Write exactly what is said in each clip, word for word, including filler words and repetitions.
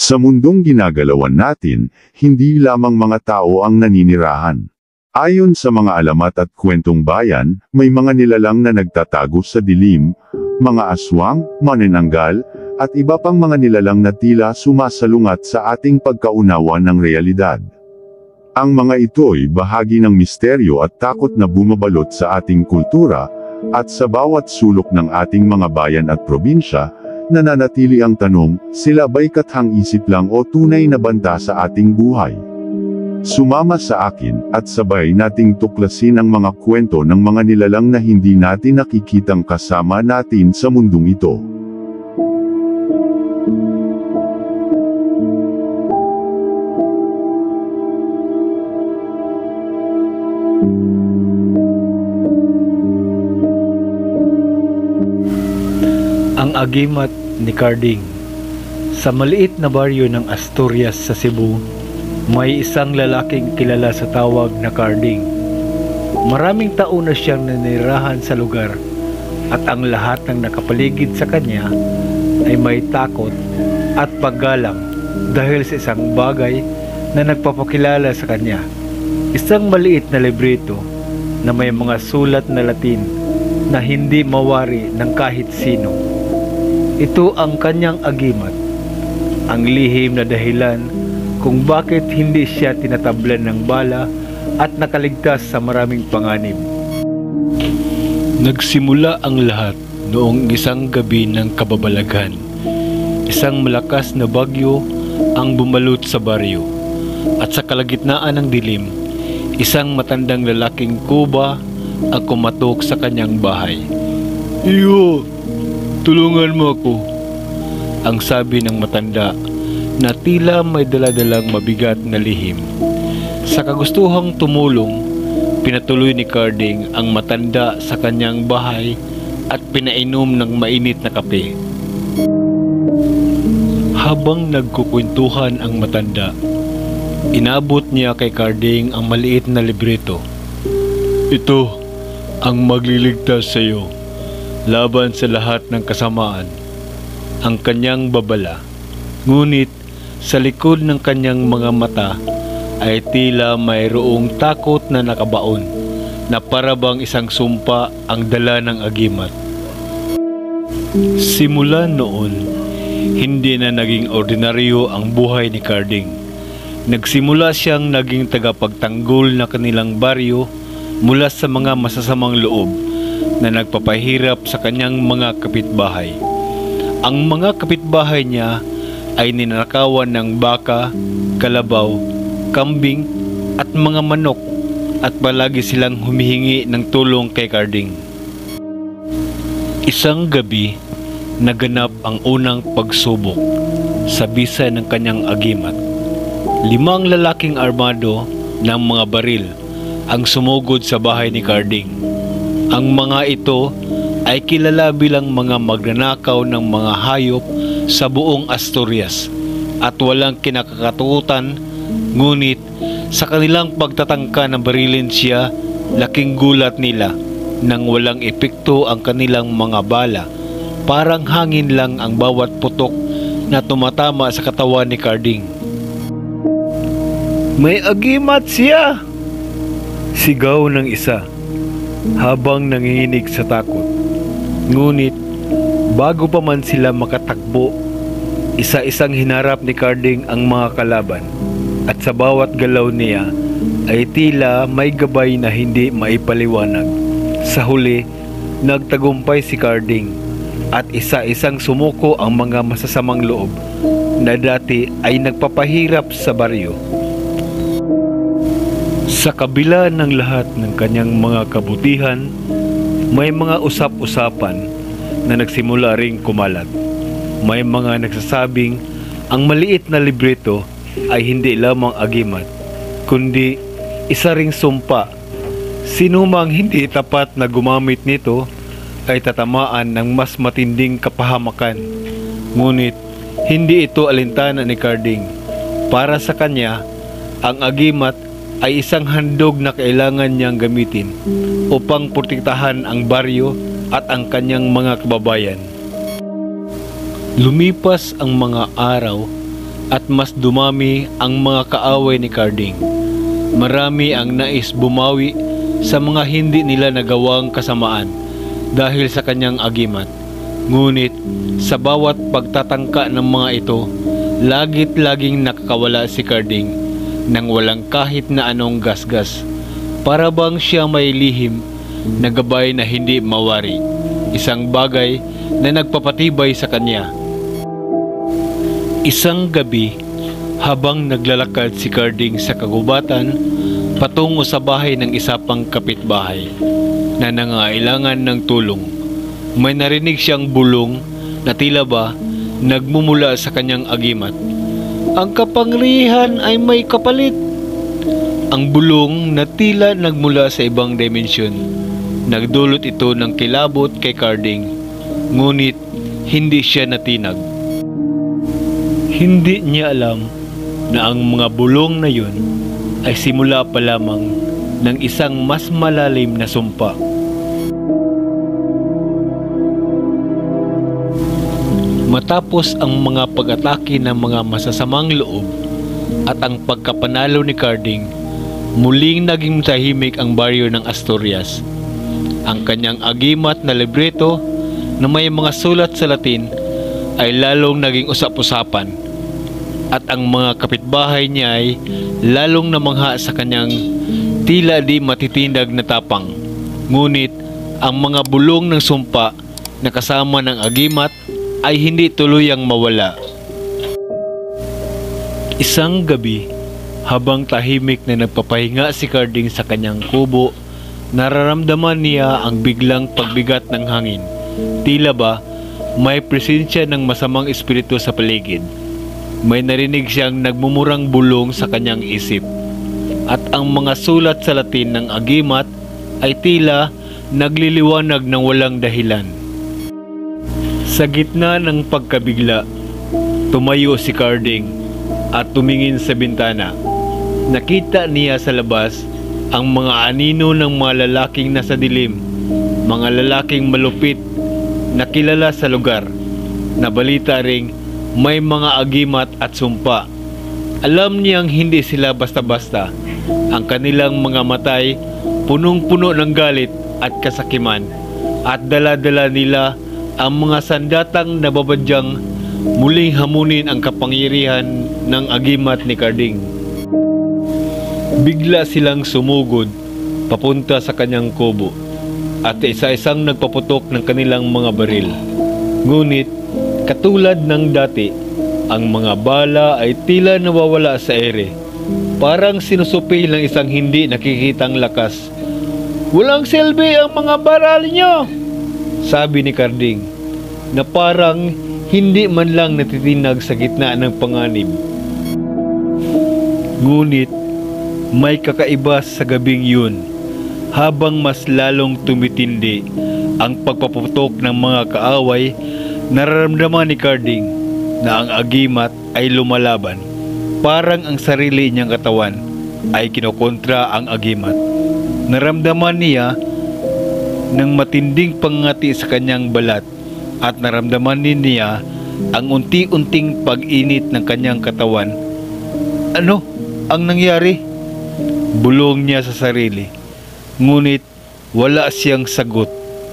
Sa mundong ginagalawan natin, hindi lamang mga tao ang naninirahan. Ayon sa mga alamat at kwentong bayan, may mga nilalang na nagtatago sa dilim, mga aswang, manananggal, at iba pang mga nilalang na tila sumasalungat sa ating pagkaunawa ng realidad. Ang mga ito'y bahagi ng misteryo at takot na bumabalot sa ating kultura, at sa bawat sulok ng ating mga bayan at probinsya, nananatili ang tanong, sila ba'y kathang-isip lang o tunay na banta sa ating buhay? Sumama sa akin, at sabay nating tuklasin ang mga kwento ng mga nilalang na hindi natin nakikitang kasama natin sa mundong ito. Ang agimat ni Carding. Sa maliit na baryo ng Asturias sa Cebu, may isang lalaking kilala sa tawag na Carding. Maraming taon na siyang nanirahan sa lugar, at ang lahat ng nakapaligid sa kanya ay may takot at paggalang dahil sa isang bagay na nagpapakilala sa kanya. Isang maliit na librito na may mga sulat na Latin na hindi mawari ng kahit sino. Ito ang kanyang agimat, ang lihim na dahilan kung bakit hindi siya tinatablan ng bala at nakaligtas sa maraming panganib. Nagsimula ang lahat noong isang gabi ng kababalaghan. Isang malakas na bagyo ang bumalot sa baryo, at sa kalagitnaan ng dilim, isang matandang lalaking kuba ang kumatok sa kanyang bahay. "Iyo, tulungan mo ako," ang sabi ng matanda na tila may daladalang mabigat na lihim. Sa kagustuhang tumulong, pinatuloy ni Carding ang matanda sa kanyang bahay at pinainom ng mainit na kape. Habang nagkukwentuhan ang matanda, inabot niya kay Carding ang maliit na libreto. "Ito ang magliligtas sa iyo laban sa lahat ng kasamaan," ang kanyang babala. Ngunit sa likod ng kanyang mga mata ay tila mayroong takot na nakabaon, na parabang isang sumpa ang dala ng agimat. Simula noon, hindi na naging ordinaryo ang buhay ni Carding. Nagsimula siyang naging tagapagtanggol na kanilang baryo mula sa mga masasamang loob na nagpapahirap sa kanyang mga kapitbahay. Ang mga kapitbahay niya ay ninakawan ng baka, kalabaw, kambing at mga manok, at palagi silang humihingi ng tulong kay Carding. Isang gabi, naganap ang unang pagsubok sa bisa ng kanyang agimat. Limang lalaking armado ng mga baril ang sumugod sa bahay ni Carding. Ang mga ito ay kilala bilang mga magnanakaw ng mga hayop sa buong Asturias at walang kinakatakutan, ngunit sa kanilang pagtatangka na barilin siya, laking gulat nila nang walang epekto ang kanilang mga bala. Parang hangin lang ang bawat putok na tumatama sa katawan ni Carding. "May agimat siya!" sigaw ng isa habang nanginginig sa takot. Ngunit bago pa man sila makatakbo, isa-isang hinarap ni Carding ang mga kalaban, at sa bawat galaw niya ay tila may gabay na hindi maipaliwanag. Sa huli, nagtagumpay si Carding, at isa-isang sumuko ang mga masasamang loob na dati ay nagpapahirap sa baryo. Sa kabila ng lahat ng kanyang mga kabutihan, may mga usap-usapan na nagsimula ring kumalat. May mga nagsasabing ang maliit na libreto ay hindi lamang agimat, kundi isa ring sumpa. Sino mang hindi tapat na gumamit nito ay tatamaan ng mas matinding kapahamakan. Ngunit hindi ito alintana ni Carding. Para sa kanya, ang agimat ay isang handog na kailangan niyang gamitin upang protektahan ang baryo at ang kanyang mga kababayan. Lumipas ang mga araw at mas dumami ang mga kaaway ni Carding. Marami ang nais bumawi sa mga hindi nila nagawang kasamaan dahil sa kanyang agimat. Ngunit sa bawat pagtatangka ng mga ito, lagit laging nakakawala si Carding nang walang kahit na anong gasgas. Para bang siya may lihim na gabay na hindi mawari, isang bagay na nagpapatibay sa kanya. Isang gabi, habang naglalakad si Carding sa kagubatan patungo sa bahay ng isa pang kapitbahay na nangailangan ng tulong, may narinig siyang bulong na tila ba nagmumula sa kanyang agimat. Ang kapangyarihan ay may kapalit. Ang bulong na tila nagmula sa ibang dimensyon. Nagdulot ito ng kilabot kay Carding, ngunit hindi siya natinag. Hindi niya alam na ang mga bulong na yun ay simula pa lamang ng isang mas malalim na sumpa. Matapos ang mga pag-atake ng mga masasamang loob at ang pagkapanalo ni Carding, muling naging tahimik ang baryo ng Asturias. Ang kanyang agimat na libreto na may mga sulat sa Latin ay lalong naging usap-usapan, at ang mga kapitbahay niya ay lalong namangha sa kanyang tila di matitindag na tapang. Ngunit ang mga bulong ng sumpa na kasama ng agimat ay hindi tuluyang mawala. Isang gabi, habang tahimik na nagpapahinga si Carding sa kanyang kubo, nararamdaman niya ang biglang pagbigat ng hangin. Tila ba may presensya ng masamang espiritu sa paligid. May narinig siyang nagmumurang bulong sa kanyang isip, at ang mga sulat sa Latin ng agimat ay tila nagliliwanag ng walang dahilan. Sa gitna ng pagkabigla, tumayo si Carding at tumingin sa bintana. Nakita niya sa labas ang mga anino ng mga lalaking nasa dilim, mga lalaking malupit na kilala sa lugar. Nabalita ring may mga agimat at sumpa. Alam niyang hindi sila basta-basta. Ang kanilang mga matay punong-puno ng galit at kasakiman, at dala-dala nila ang mga sandatang nababadyang muling hamunin ang kapangyarihan ng agimat ni Carding. Bigla silang sumugod papunta sa kanyang kubo at isa-isang nagpaputok ng kanilang mga baril. Ngunit katulad ng dati, ang mga bala ay tila nawawala sa ere. Parang sinusupi ng isang hindi nakikitang lakas. "Walang silbi ang mga baral niyo," sabi ni Carding, na parang hindi man lang natitinag sa gitna ng panganib. Ngunit may kakaiba sa gabing yun. Habang mas lalong tumitindi ang pagpaputok ng mga kaaway, nararamdaman ni Carding na ang agimat ay lumalaban. Parang ang sarili niyang katawan ay kinokontra ang agimat. Naramdaman niya ng matinding pangati sa kanyang balat, at naramdaman din niya ang unti-unting pag-init ng kanyang katawan. Ano ang nangyari? Bulong niya sa sarili. Ngunit wala siyang sagot.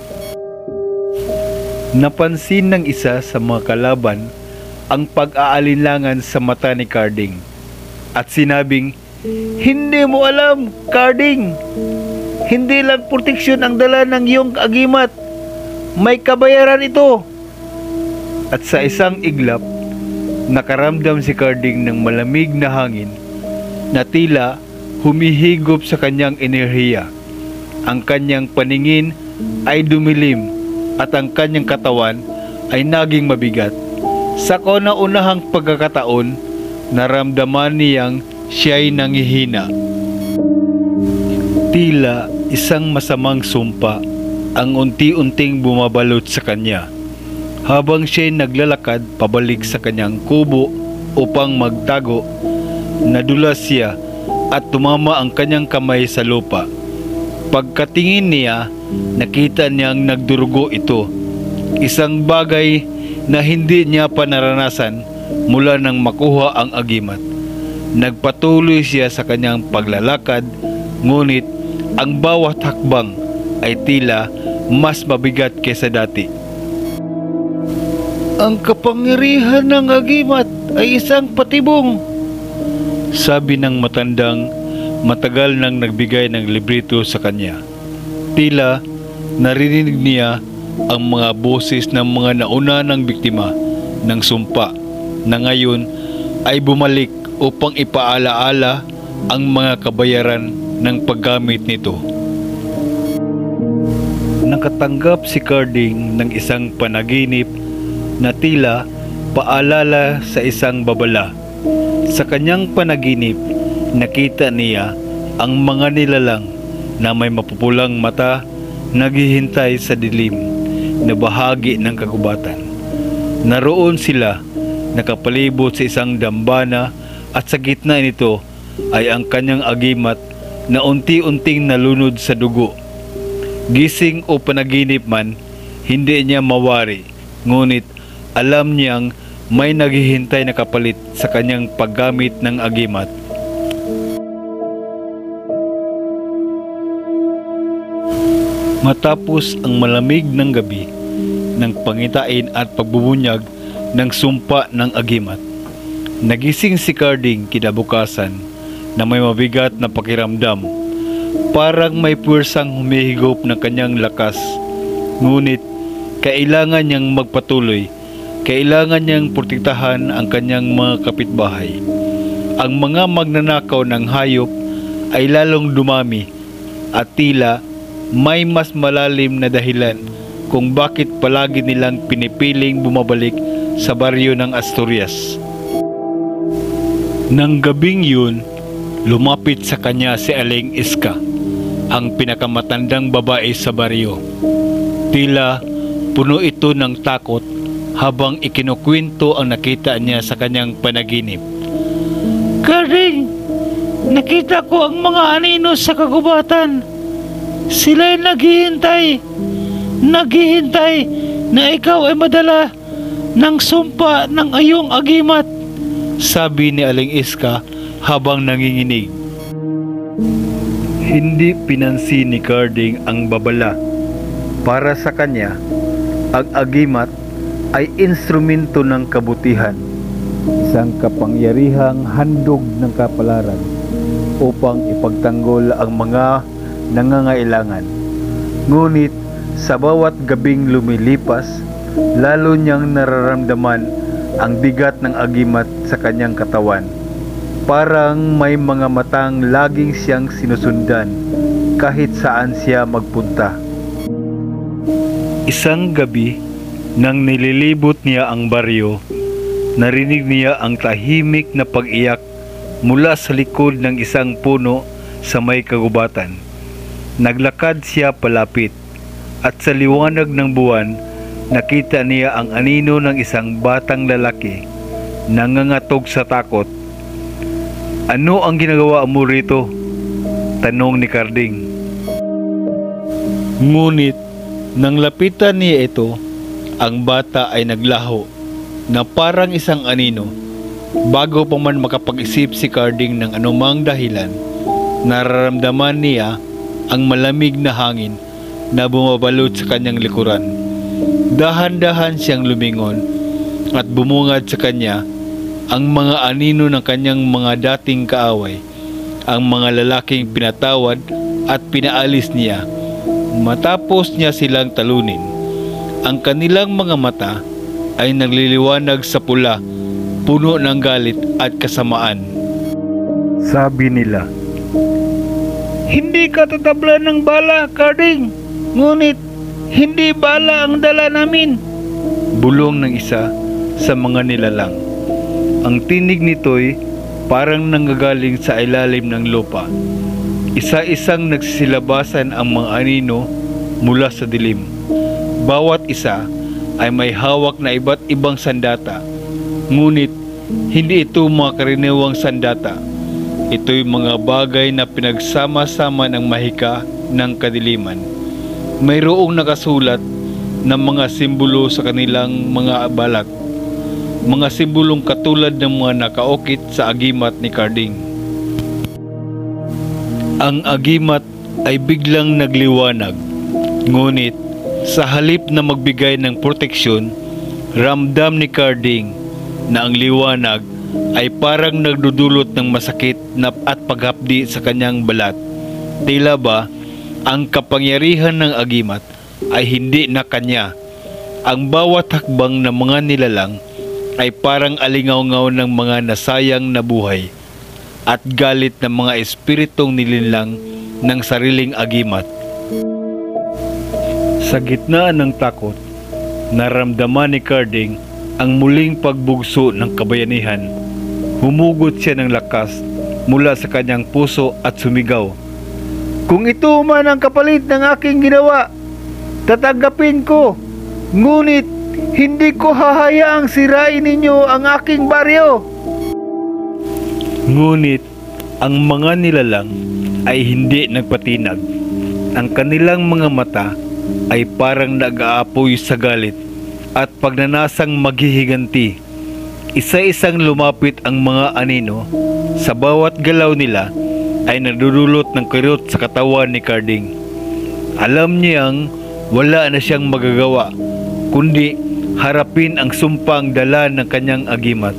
Napansin ng isa sa mga kalaban ang pag-aalinlangan sa mata ni Carding at sinabing, "Hindi mo alam, Carding. Hindi lang proteksyon ang dala ng iyong agimat. May kabayaran ito." At sa isang iglap, nakaramdam si Carding ng malamig na hangin na tila humihigop sa kanyang enerhiya. Ang kanyang paningin ay dumilim at ang kanyang katawan ay naging mabigat. Sa kauna-unahang pagkakataon, naramdaman niyang siya'y nangihina. Tila isang masamang sumpa ang unti-unting bumabalot sa kanya. Habang siya'y naglalakad pabalik sa kanyang kubo upang magtago, nadulas siya at tumama ang kanyang kamay sa lupa. Pagkatingin niya, nakita niyang nagdurugo ito. Isang bagay na hindi niya pa naranasan mula nang makuha ang agimat. Nagpatuloy siya sa kanyang paglalakad, ngunit ang bawat hakbang ay tila mas mabigat kaysa dati. Ang kapangyarihan ng agimat ay isang patibong, sabi ng matandang matagal nang nagbigay ng librito sa kanya. Tila narinig niya ang mga boses ng mga nauna ng biktima ng sumpa na ngayon ay bumalik upang ipaalaala ang mga kabayaran ng paggamit nito. Nakatanggap si Carding ng isang panaginip na tila paalala sa isang babala. Sa kanyang panaginip, nakita niya ang mga nilalang na may mapupulang mata naghihintay sa dilim na bahagi ng kagubatan. Naroon sila nakapalibot sa isang dambana at sa gitna nito ay ang kanyang agimat na unti-unting nalunod sa dugo. Gising o panaginip man, hindi niya mawari, ngunit alam niyang may naghihintay na kapalit sa kanyang paggamit ng agimat. Matapos ang malamig ng gabi ng pangitain at pagbubunyag ng sumpa ng agimat, nagising si Carding kinabukasan na may mabigat na pakiramdam. Parang may puwersang humihigop ng kanyang lakas, ngunit kailangan niyang magpatuloy. Kailangan niyang protektahan ang kanyang mga kapitbahay. Ang mga magnanakaw ng hayop ay lalong dumami at tila may mas malalim na dahilan kung bakit palagi nilang pinipiling bumabalik sa baryo ng Asturias. Nang gabing yun, lumapit sa kanya si Aling Iska, ang pinakamatandang babae sa baryo. Tila puno ito ng takot habang ikinukwento ang nakita niya sa kanyang panaginip. Carding, nakita ko ang mga anino sa kagubatan. Sila'y naghihintay, naghihintay na ikaw ay madala ng sumpa ng iyong agimat, sabi ni Aling Iska habang nanginginig. Hindi pinansin ni Carding ang babala. Para sa kanya, ang agimat ay instrumento ng kabutihan, isang kapangyarihang handog ng kapalaran upang ipagtanggol ang mga nangangailangan. Ngunit sa bawat gabing lumilipas, lalo niyang nararamdaman ang bigat ng agimat sa kanyang katawan. Parang may mga matang laging siyang sinusundan kahit saan siya magpunta. Isang gabi, nang nililibot niya ang baryo, narinig niya ang tahimik na pag-iyak mula sa likod ng isang puno sa may kagubatan. Naglakad siya palapit at sa liwanag ng buwan, nakita niya ang anino ng isang batang lalaki nangangatog sa takot. Ano ang ginagawa mo rito? Tanong ni Carding. Ngunit nang lapitan niya ito, ang bata ay naglaho na parang isang anino. Bago pa man makapag-isip si Carding ng anumang dahilan, nararamdaman niya ang malamig na hangin na bumabalot sa kanyang likuran. Dahan-dahan siyang lumingon at bumungad sa kanya ang mga anino ng kanyang mga dating kaaway, ang mga lalaking pinatawad at pinaalis niya matapos niya silang talunin. Ang kanilang mga mata ay nagliliwanag sa pula, puno ng galit at kasamaan. Sabi nila, "Hindi ka tatablan ng bala, Carding, ngunit hindi bala ang dala namin." Bulong ng isa sa mga nilalang. Ang tinig nito'y parang nanggagaling sa ilalim ng lupa. Isa-isang nagsisilabasan ang mga anino mula sa dilim. Bawat isa ay may hawak na iba't ibang sandata, ngunit hindi ito mga karaniwang sandata. Ito'y mga bagay na pinagsama-sama ng mahika ng kadiliman. Mayroong nakasulat na mga simbolo sa kanilang mga balak. mga simbolong katulad ng mga nakaukit sa agimat ni Carding. Ang agimat ay biglang nagliwanag, ngunit sa halip na magbigay ng proteksyon, ramdam ni Carding na ang liwanag ay parang nagdudulot ng masakit na at paghapdi sa kanyang balat. Tila ba ang kapangyarihan ng agimat ay hindi na kanya. Ang bawat hakbang ng mga nilalang ay parang alingaw-ngaw ng mga nasayang na buhay at galit ng mga espiritong nilinlang ng sariling agimat. Sa gitna ng takot, naramdaman ni Carding ang muling pagbugso ng kabayanihan. Humugot siya ng lakas mula sa kanyang puso at sumigaw, "Kung ito man ang kapalit ng aking ginawa, tatanggapin ko. Ngunit hindi ko hahayaang sirain ninyo ang aking baryo." Ngunit ang mga nilalang ay hindi nagpatinag. Ang kanilang mga mata ay parang nag-aapoy sa galit at pagnanasang maghihiganti. Isa-isang lumapit ang mga anino. Sa bawat galaw nila ay nadudulot ng kirot sa katawan ni Carding. Alam niyang wala na siyang magagawa kundi harapin ang sumpang dala ng kanyang agimat.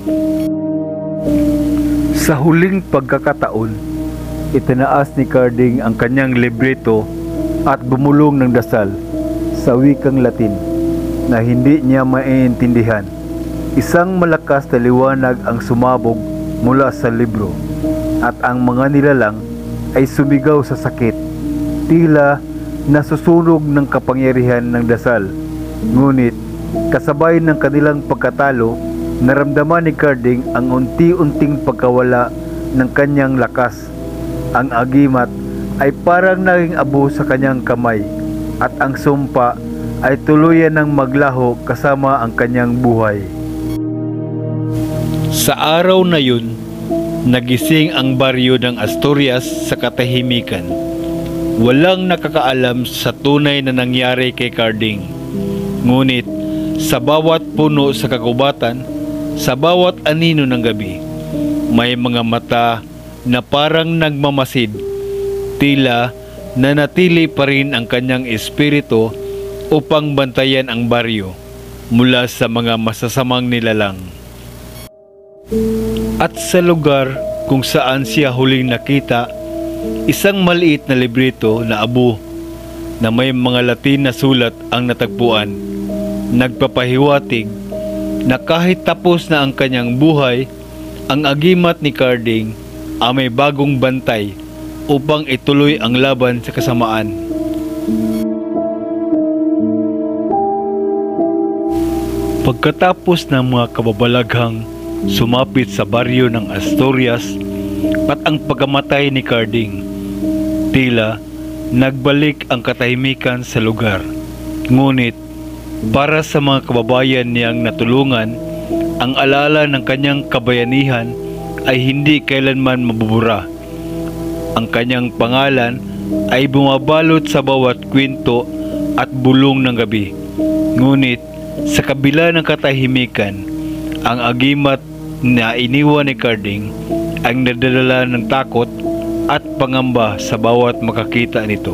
Sa huling pagkakataon, itinaas ni Carding ang kanyang libreto at bumulong ng dasal sa wikang Latin na hindi niya maiintindihan. Isang malakas na liwanag ang sumabog mula sa libro at ang mga nilalang ay sumigaw sa sakit, tila nasusunog ng kapangyarihan ng dasal. Ngunit kasabay ng kanilang pagkatalo, naramdaman ni Carding ang unti-unting pagkawala ng kanyang lakas. Ang agimat ay parang naging abo sa kanyang kamay at ang sumpa ay tuluyan ng maglaho kasama ang kanyang buhay. Sa araw na yun, nagising ang baryo ng Asturias sa katahimikan. Walang nakakaalam sa tunay na nangyari kay Carding. Ngunit sa bawat puno sa kagubatan, sa bawat anino ng gabi, may mga mata na parang nagmamasid. Tila nanatili pa rin ang kanyang espiritu upang bantayan ang baryo mula sa mga masasamang nilalang. At sa lugar kung saan siya huling nakita, isang maliit na librito na abo na may mga Latin na sulat ang natagpuan. Nagpapahiwatig na kahit tapos na ang kanyang buhay, ang agimat ni Carding ay may bagong bantay upang ituloy ang laban sa kasamaan. Pagkatapos ng mga kababalaghang sumapit sa baryo ng Asturias at ang pagkamatay ni Carding, tila nagbalik ang katahimikan sa lugar. Ngunit para sa mga kababayan niyang natulungan, ang alala ng kanyang kabayanihan ay hindi kailanman mabubura. Ang kanyang pangalan ay bumabalot sa bawat kwento at bulong ng gabi. Ngunit sa kabila ng katahimikan, ang agimat na iniwan ni Carding ang nadadala ng takot at pangamba sa bawat makakita nito.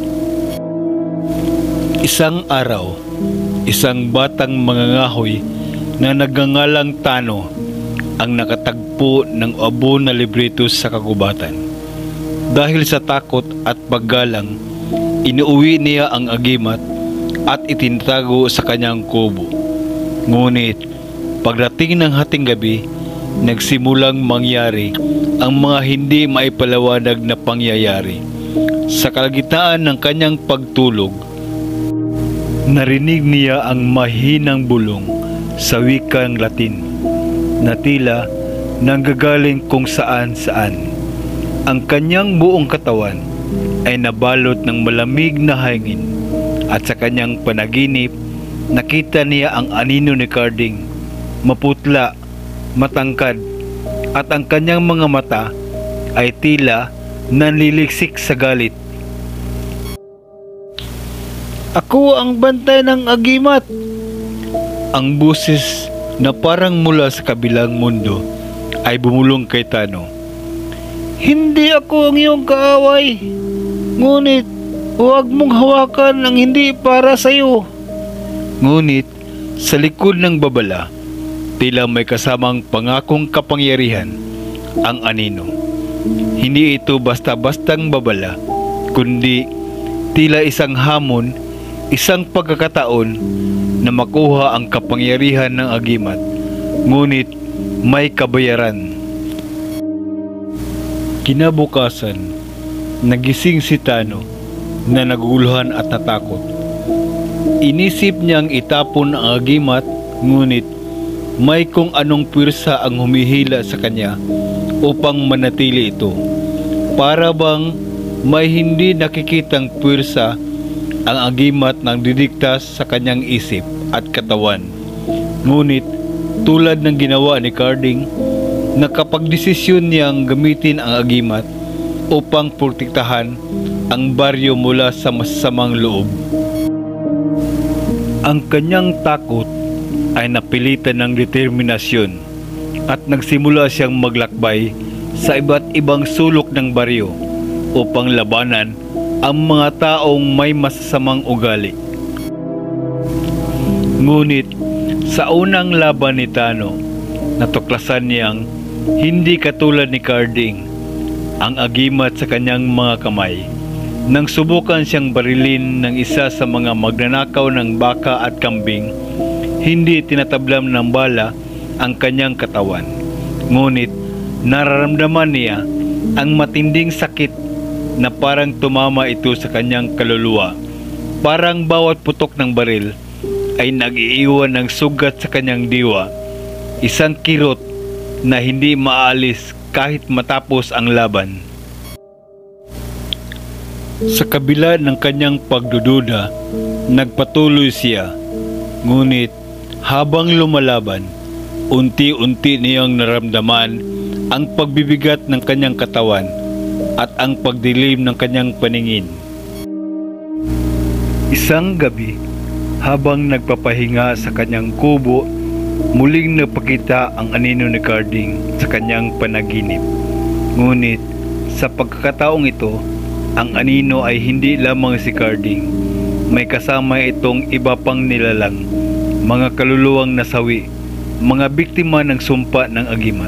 Isang araw, isang batang mangangahoy na nagngangalang Tano ang nakatagpo ng abo na libreto sa kagubatan. Dahil sa takot at paggalang, inuwi niya ang agimat at itinatago sa kanyang kubo. Ngunit pagdating ng hating gabi, nagsimulang mangyari ang mga hindi maipalawanag na pangyayari. Sa kalagitnaan ng kanyang pagtulog, narinig niya ang mahinang bulong sa wikang Latin na tila nanggagaling kung saan-saan. Ang kanyang buong katawan ay nabalot ng malamig na hangin at sa kanyang panaginip, nakita niya ang anino ni Carding, maputla, matangkad, at ang kanyang mga mata ay tila nanliliksik sa galit. "Ako ang bantay ng agimat," ang buses na parang mula sa kabilang mundo ay bumulong kay Tano. Hindi ako ang iyong kaaway, ngunit huwag mong hawakan ang hindi para sa iyo. Ngunit sa likod ng babala, tila may kasamang pangakong kapangyarihan ang anino. Hindi ito basta-bastang babala, kundi tila isang hamon, isang pagkakataon na makuha ang kapangyarihan ng agimat, ngunit may kabayaran. Kinabukasan, nagising si Tano na naguguluhan at natakot. Inisip niyang itapon ang agimat, ngunit may kung anong pwersa ang humihila sa kanya upang manatili ito. Para bang may hindi nakikitang pwersa ang agimat nang didiktas sa kanyang isip at katawan. Ngunit tulad ng ginawa ni Carding, nakapagdesisyon niyang gamitin ang agimat upang protektahan ang baryo mula sa masasamang loob. Ang kanyang takot ay napilitan ng determinasyon at nagsimula siyang maglakbay sa iba't ibang sulok ng baryo upang labanan ang mga taong may masasamang ugali. Ngunit sa unang laban ni Tano, natuklasan niyang hindi katulad ni Carding ang agimat sa kanyang mga kamay. Nang subukan siyang barilin ng isa sa mga magnanakaw ng baka at kambing, hindi tinatablam ng bala ang kanyang katawan. Ngunit nararamdaman niya ang matinding sakit na parang tumama ito sa kanyang kaluluwa. Parang bawat putok ng baril ay nag-iiwan ng sugat sa kanyang diwa, isang kirot na hindi maalis kahit matapos ang laban. Sa kabila ng kanyang pagdududa, nagpatuloy siya. Ngunit habang lumalaban, unti-unti niyang naramdaman ang pagbibigat ng kanyang katawan at ang pagdilim ng kanyang paningin. Isang gabi, habang nagpapahinga sa kanyang kubo, muling napakita ang anino ni Carding sa kanyang panaginip. Ngunit sa pagkakataong ito, ang anino ay hindi lamang si Carding. May kasama itong iba pang nilalang, mga kaluluwang nasawi, mga biktima ng sumpa ng agimat.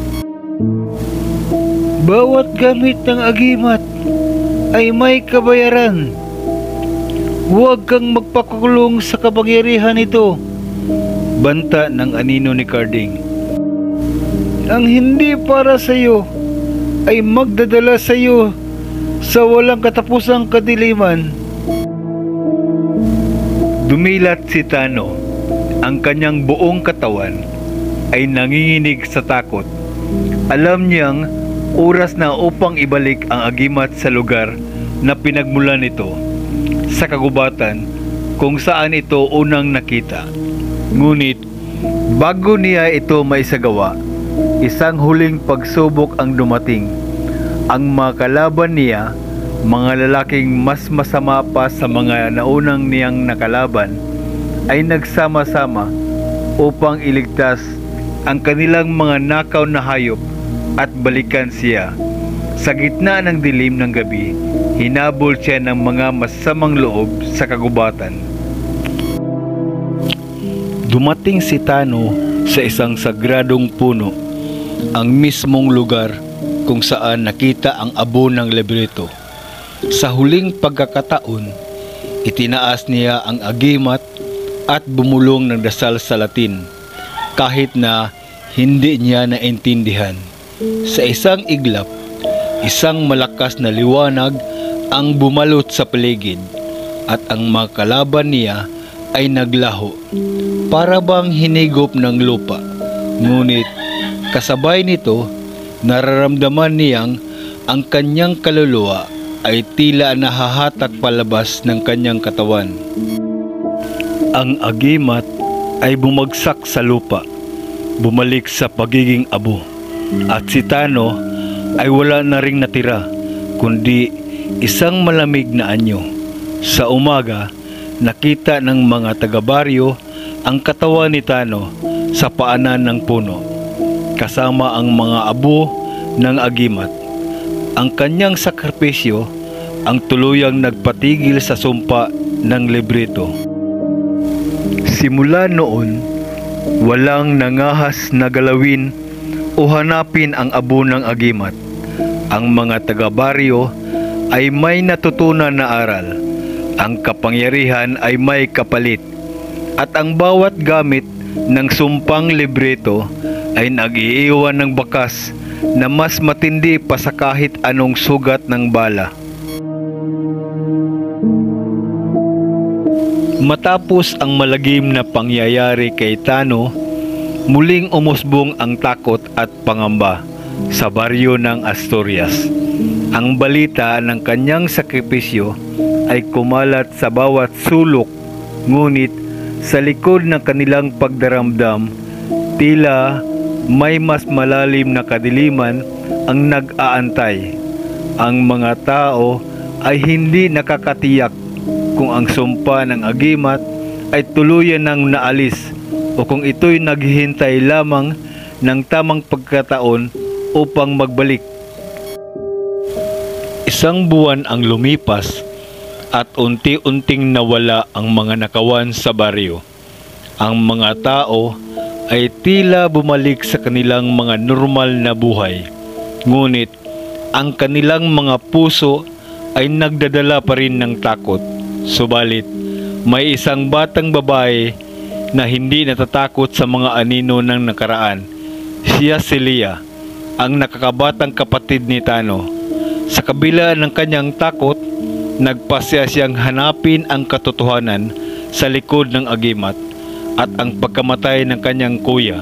Bawat gamit ng agimat ay may kabayaran. Huwag kang magpakulong sa kapangyarihan ito, banta ng anino ni Carding. Ang hindi para sa iyo ay magdadala sa iyo sa walang katapusang kadiliman. Dumilat si Tano. Ang kanyang buong katawan ay nanginginig sa takot. Alam niyang oras na upang ibalik ang agimat sa lugar na pinagmulan nito, sa kagubatan kung saan ito unang nakita. Ngunit bago niya ito maisagawa, isang huling pagsubok ang dumating. Ang mga kalaban niya, mga lalaking mas masama pa sa mga naunang niyang nakalaban, ay nagsama-sama upang iligtas ang kanilang mga nakaw na hayop at balikan siya. Sa gitna ng dilim ng gabi, hinabol siya ng mga masamang loob sa kagubatan. Dumating si Tano sa isang sagradong puno, ang mismong lugar kung saan nakita ang abo ng libreto. Sa huling pagkakataon, itinaas niya ang agimat at bumulong ng dasal sa Latin, kahit na hindi niya naintindihan. Sa isang iglap, isang malakas na liwanag ang bumalot sa paligid at ang mga kalaban niya ay naglaho, para bang hinigop ng lupa. Ngunit kasabay nito, nararamdaman niyang ang kanyang kaluluwa ay tila nahahatak palabas ng kanyang katawan. Ang agimat ay bumagsak sa lupa, bumalik sa pagiging abo, at si Tano ay wala na ring natira, kundi isang malamig na anyo. Sa umaga, nakita ng mga taga-baryo ang katawan ni Tano sa paanan ng puno, kasama ang mga abo ng agimat. Ang kanyang sakripisyo ang tuluyang nagpatigil sa sumpa ng librito. Simula noon, walang nangahas na galawin o hanapin ang abo ng agimat. Ang mga taga-baryo ay may natutunan na aral. Ang kapangyarihan ay may kapalit. At ang bawat gamit ng sumpang librito ay nag-iiwan ng bakas na mas matindi pa sa kahit anong sugat ng bala. Matapos ang malagim na pangyayari kay Tano, muling umusbong ang takot at pangamba sa baryo ng Asturias. Ang balita ng kanyang sakripisyo ay kumalat sa bawat sulok, ngunit sa likod ng kanilang pagdaramdam, tila may mas malalim na kadiliman ang nag-aantay. Ang mga tao ay hindi nakakatiyak kung ang sumpa ng agimat ay tuluyan ng naalis o kung ito'y naghihintay lamang ng tamang pagkataon upang magbalik. Isang buwan ang lumipas at unti-unting nawala ang mga nakawan sa baryo. Ang mga tao ay tila bumalik sa kanilang mga normal na buhay. Ngunit ang kanilang mga puso ay nagdadala pa rin ng takot. Subalit, may isang batang babae na hindi natatakot sa mga anino ng nakaraan. Siya si Leah, ang nakakabatang kapatid ni Tano. Sa kabila ng kanyang takot, nagpasya siyang hanapin ang katotohanan sa likod ng agimat at ang pagkamatay ng kanyang kuya.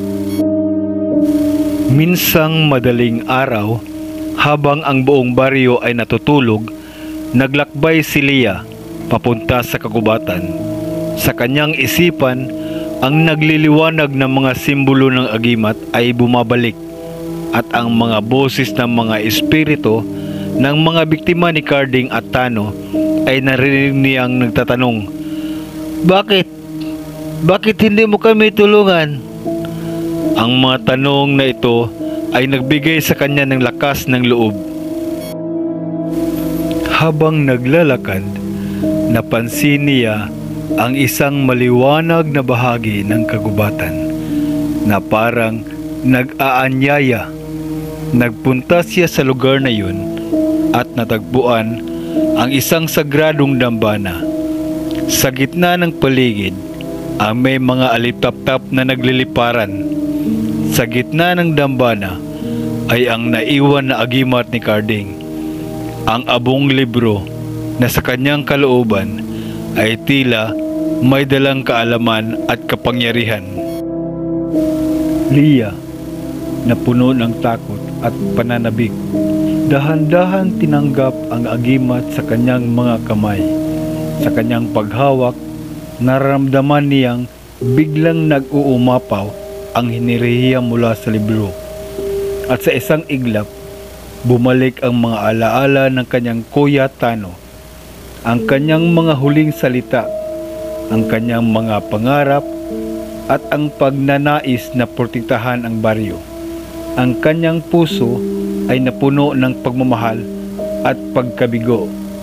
Minsang madaling araw, habang ang buong baryo ay natutulog, naglakbay si Leah papunta sa kagubatan. Sa kanyang isipan, ang nagliliwanag ng mga simbolo ng agimat ay bumabalik at ang mga boses ng mga espiritu ng mga biktima ni Carding at Tano ay narinig niyang nagtatanong, Bakit? Bakit hindi mo kami tulungan? Ang mga tanong na ito ay nagbigay sa kanya ng lakas ng loob. Habang naglalakad, napansin niya ang isang maliwanag na bahagi ng kagubatan na parang nag-aanyaya. Nagpunta siya sa lugar na yun at natagpuan ang isang sagradong dambana. Sa gitna ng paligid, ang may mga alitap-tap na nagliliparan. Sa gitna ng dambana ay ang naiwan na agimat ni Carding. Ang abong libro na sa kanyang kalooban ay tila may dalang kaalaman at kapangyarihan. Leah, na puno ng takot at pananabik, dahan-dahan tinanggap ang agimat sa kanyang mga kamay. Sa kanyang paghawak, nararamdaman niyang biglang nag-uumapaw ang hinirihiya mula sa libro. At sa isang iglap, bumalik ang mga alaala ng kanyang kuya Tano. Ang kanyang mga huling salita, ang kanyang mga pangarap, at ang pagnanais na protektahan ang baryo. Ang kanyang puso ay napuno ng pagmamahal at pagkabigo.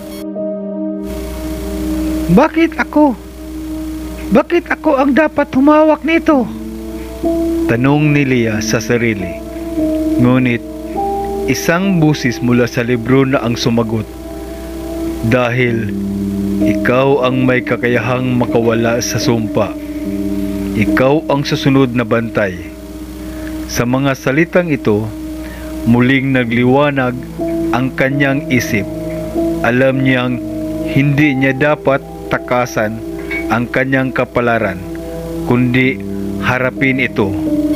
Bakit ako? Bakit ako ang dapat humawak nito? Tanong ni Leah sa sarili. Ngunit, isang busis mula sa libro na ang sumagot. Dahil ikaw ang may kakayahang makawala sa sumpa. Ikaw ang susunod na bantay. Sa mga salitang ito, muling nagliwanag ang kanyang isip. Alam niyang hindi niya dapat takasan ang kanyang kapalaran, kundi harapin ito.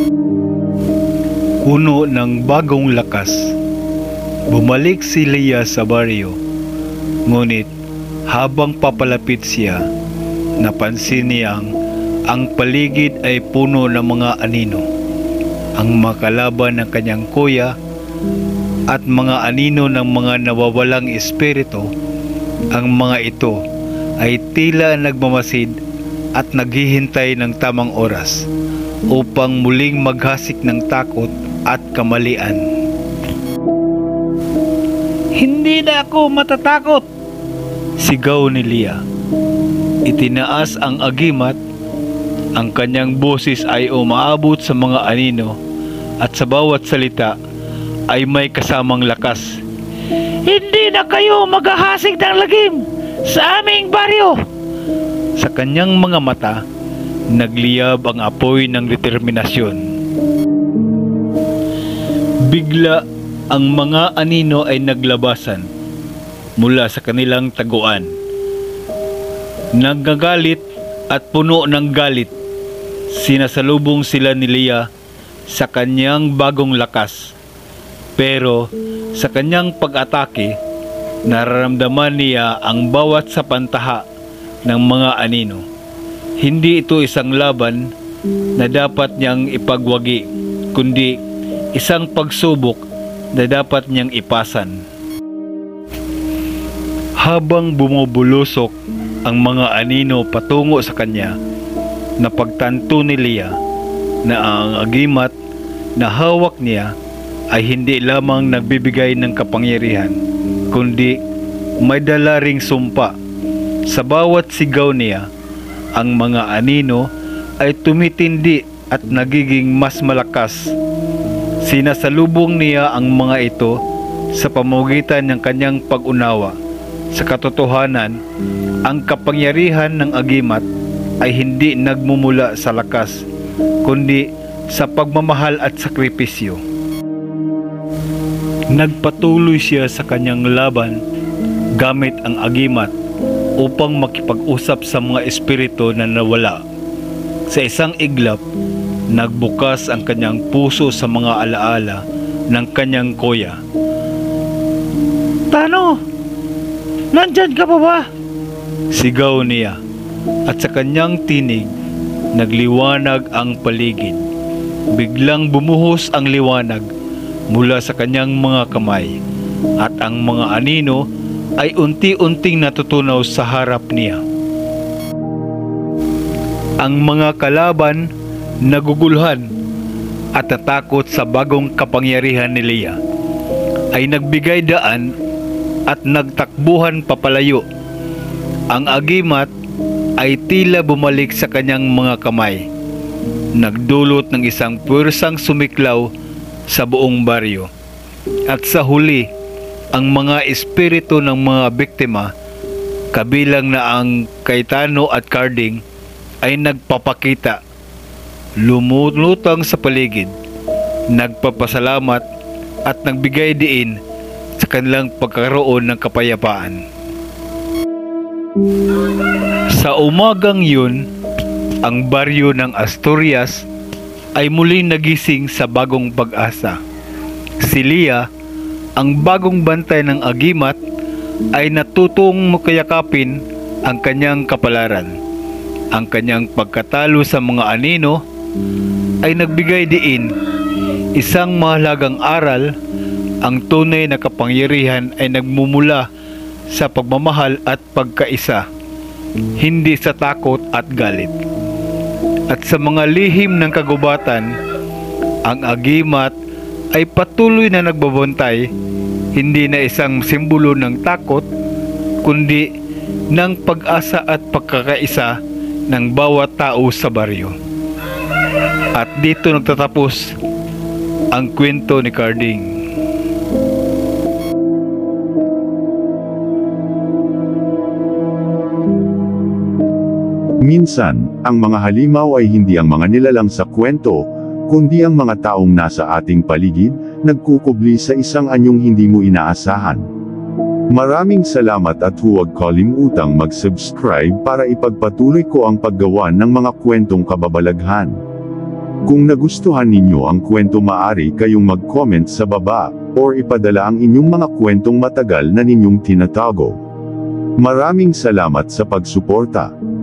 Puno ng bagong lakas, bumalik si Leah sa baryo. Ngunit habang papalapit siya, napansin niyang ang paligid ay puno ng mga anino. Ang makalaban ng kanyang kuya at mga anino ng mga nawawalang espiritu. Ang mga ito ay tila nagmamasid at naghihintay ng tamang oras upang muling maghasik ng takot at kamalian. "Hindi na ako matatakot!" sigaw ni Leah. Itinaas ang agimat, ang kanyang boses ay umaabot sa mga anino at sa bawat salita ay may kasamang lakas. "Hindi na kayo maghahasik ng lagim sa aming baryo!" Sa kanyang mga mata, nagliyab ang apoy ng determinasyon. Bigla, ang mga anino ay naglabasan mula sa kanilang taguan. Nagagalit at puno ng galit, sinasalubong sila ni Leah sa kanyang bagong lakas. Pero sa kanyang pag-atake, nararamdaman niya ang bawat sapantaha ng mga anino. Hindi ito isang laban na dapat niyang ipagwagi, kundi isang pagsubok na dapat niyang ipasan. Habang bumubulusok ang mga anino patungo sa kanya, napagtanto ni Leah na ang agimat na hawak niya ay hindi lamang nagbibigay ng kapangyarihan, kundi may dala ring sumpa. Sa bawat sigaw niya, ang mga anino ay tumitindi at nagiging mas malakas. Sinasalubong niya ang mga ito sa pamamagitan ng kanyang pag-unawa. Sa katotohanan, ang kapangyarihan ng agimat ay hindi nagmumula sa lakas, kundi sa pagmamahal at sakripisyo. Nagpatuloy siya sa kanyang laban gamit ang agimat upang makipag-usap sa mga espiritu na nawala. Sa isang iglap, nagbukas ang kanyang puso sa mga alaala ng kanyang kuya. "Tano, nandyan ka pa ba?" sigaw niya, at sa kanyang tinig, nagliwanag ang paligid. Biglang bumuhos ang liwanag mula sa kanyang mga kamay, at ang mga anino ay unti-unting natutunaw sa harap niya. Ang mga kalaban naguguluhan at natakot sa bagong kapangyarihan ni Leah, ay nagbigay daan at nagtakbuhan papalayo. Ang agimat ay tila bumalik sa kanyang mga kamay, nagdulot ng isang puwersang sumiklaw sa buong baryo. At sa huli, ang mga espiritu ng mga biktima, kabilang na ang kay Tano at Carding, ay nagpapakita, lumulutang sa paligid, nagpapasalamat at nagbigay diin sa kanilang pagkakaroon ng kapayapaan. Sa umagang yun, ang baryo ng Asturias ay muling nagising sa bagong pag-asa. Si Leah, ang bagong bantay ng agimat, ay natutong mukayakapin ang kanyang kapalaran. Ang kanyang pagkatalo sa mga anino ay nagbigay diin isang mahalagang aral. Ang tunay na kapangyarihan ay nagmumula sa pagmamahal at pagkaisa, hindi sa takot at galit. At sa mga lihim ng kagubatan, ang agimat ay patuloy na nagbabantay, hindi na isang simbolo ng takot, kundi ng pag-asa at pagkakaisa ng bawat tao sa baryo. At dito nagtatapos ang kwento ni Carding. Minsan, ang mga halimaw ay hindi ang mga nilalang sa kwento, kundi ang mga taong nasa ating paligid, nagkukubli sa isang anyong hindi mo inaasahan. Maraming salamat at huwag kalimutang mag-subscribe para ipagpatuloy ko ang paggawa ng mga kwentong kababalaghan. Kung nagustuhan ninyo ang kwento, maaari kayong mag-comment sa baba, or ipadala ang inyong mga kwentong matagal na ninyong tinatago. Maraming salamat sa pagsuporta.